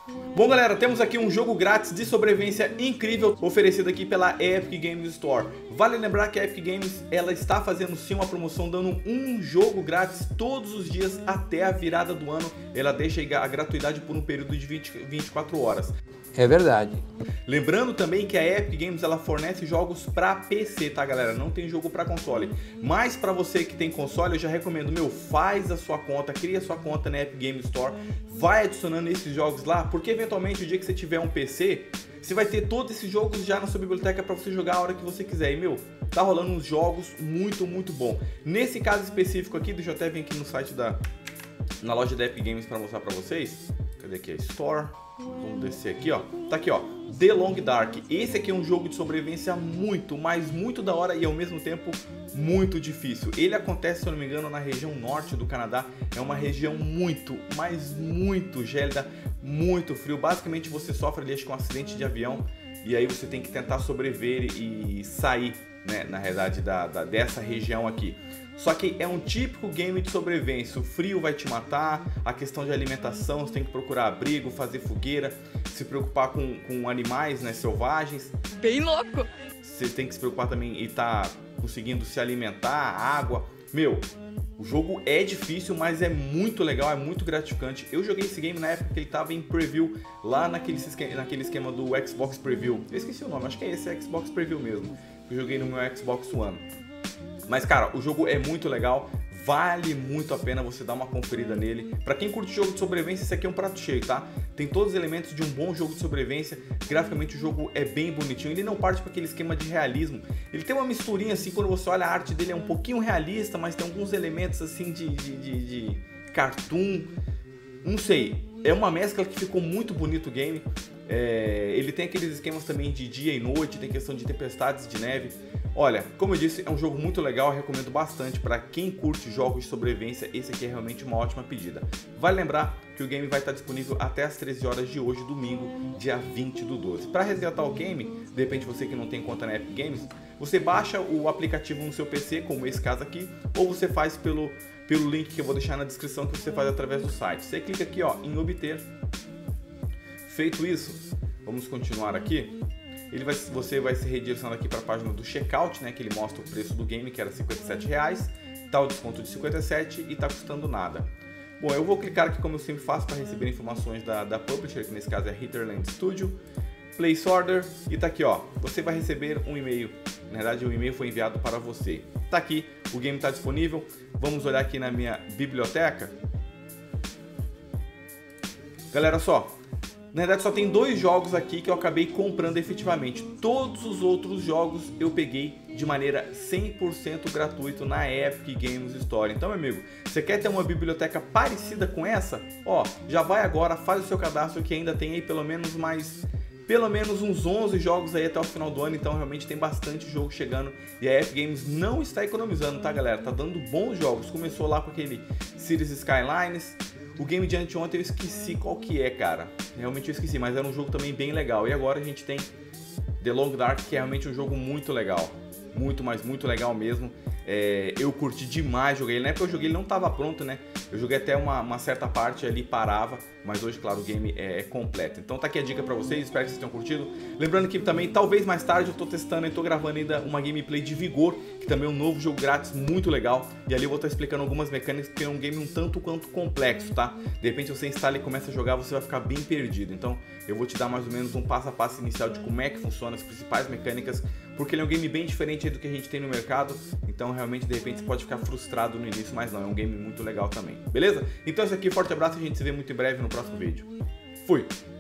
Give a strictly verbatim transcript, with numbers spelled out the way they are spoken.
Bom galera, temos aqui um jogo grátis de sobrevivência incrível oferecido aqui pela Epic Games Store. Vale lembrar que a Epic Games ela está fazendo sim uma promoção dando um jogo grátis todos os dias até a virada do ano. Ela deixa a gratuidade por um período de vinte, vinte e quatro horas. É verdade. Lembrando também que a Epic Games ela fornece jogos para P C, tá galera? Não tem jogo para console. Mas para você que tem console, eu já recomendo, meu, faz a sua conta, cria a sua conta na Epic Games Store, vai adicionando esses jogos lá, porque eventualmente o dia que você tiver um P C, você vai ter todos esses jogos já na sua biblioteca para você jogar a hora que você quiser. E meu, tá rolando uns jogos muito, muito bom. Nesse caso específico aqui, deixa eu até vir aqui no site da na loja da Epic Games para mostrar para vocês. Cadê aqui a Store? Vamos descer aqui, ó. Tá aqui, ó. The Long Dark. Esse aqui é um jogo de sobrevivência muito, mas muito da hora e ao mesmo tempo muito difícil. Ele acontece, se eu não me engano, na região norte do Canadá. É uma região muito, mas muito gélida, muito frio. Basicamente você sofre ali com um acidente de avião e aí você tem que tentar sobreviver e sair, né, na realidade da, da, dessa região aqui. Só que é um típico game de sobrevivência, o frio vai te matar, a questão de alimentação, você tem que procurar abrigo, fazer fogueira, se preocupar com, com animais, né, selvagens. Bem louco! Você tem que se preocupar também em estar tá conseguindo se alimentar, água. Meu, o jogo é difícil, mas é muito legal, é muito gratificante. Eu joguei esse game na época que ele estava em preview, lá naquele esquema, naquele esquema do Xbox Preview. Eu esqueci o nome, acho que é esse, é Xbox Preview mesmo. Eu joguei no meu Xbox One. Mas cara, o jogo é muito legal, vale muito a pena você dar uma conferida nele. Pra quem curte jogo de sobrevivência, esse aqui é um prato cheio, tá? Tem todos os elementos de um bom jogo de sobrevivência. Graficamente o jogo é bem bonitinho, ele não parte para aquele esquema de realismo. Ele tem uma misturinha assim, quando você olha a arte dele é um pouquinho realista, mas tem alguns elementos assim de, de, de, de cartoon. Não sei, é uma mescla que ficou muito bonito o game. É, ele tem aqueles esquemas também de dia e noite, tem questão de tempestades de neve. Olha, como eu disse, é um jogo muito legal, eu recomendo bastante para quem curte jogos de sobrevivência. Esse aqui é realmente uma ótima pedida. Vale lembrar que o game vai estar disponível até as treze horas de hoje, domingo, dia vinte do doze. Para resgatar o game, de repente você que não tem conta na Epic Games, você baixa o aplicativo no seu P C, como esse caso aqui, ou você faz pelo, pelo link que eu vou deixar na descrição, que você faz através do site. Você clica aqui, ó, em obter. Feito isso, vamos continuar aqui. Ele vai, você vai ser redirecionado aqui para a página do checkout, né, que ele mostra o preço do game, que era cinquenta e sete reais, tá o desconto de cinquenta e sete reais e tá custando nada. Bom, eu vou clicar aqui como eu sempre faço para receber informações da, da publisher, que nesse caso é Hitherland Studio, place order, e tá aqui, ó, você vai receber um e-mail. Na verdade o e-mail foi enviado para você. Tá aqui, o game está disponível. Vamos olhar aqui na minha biblioteca. Galera, só, na verdade só tem dois jogos aqui que eu acabei comprando efetivamente. Todos os outros jogos eu peguei de maneira cem por cento gratuito na Epic Games Store. Então, meu amigo, você quer ter uma biblioteca parecida com essa? Ó, já vai agora, faz o seu cadastro que ainda tem aí pelo menos mais... Pelo menos uns onze jogos aí até o final do ano, então realmente tem bastante jogo chegando. E a Epic Games não está economizando, tá galera? Tá dando bons jogos. Começou lá com aquele Cities Skylines. O game de anteontem eu esqueci qual que é, cara. Realmente eu esqueci, mas era um jogo também bem legal. E agora a gente tem The Long Dark, que é realmente um jogo muito legal. Muito, mas muito legal mesmo. É, eu curti demais, joguei ele. Na época eu joguei, ele não estava pronto, né? Eu joguei até uma, uma certa parte ali, parava. Mas hoje, claro, o game é, é completo. Então tá aqui a dica pra vocês, espero que vocês tenham curtido. Lembrando que também, talvez mais tarde, eu tô testando e tô gravando ainda uma gameplay de Vigor, que também é um novo jogo grátis, muito legal. E ali eu vou estar explicando algumas mecânicas, porque é um game um tanto quanto complexo, tá? De repente você instala e começa a jogar, você vai ficar bem perdido. Então eu vou te dar mais ou menos um passo a passo inicial de como é que funciona as principais mecânicas, porque ele é um game bem diferente do que a gente tem no mercado. Então realmente, de repente, você pode ficar frustrado no início, mas não, é um game muito legal também. Beleza? Então é isso aqui, forte abraço e a gente se vê muito em breve no próximo vídeo. Fui!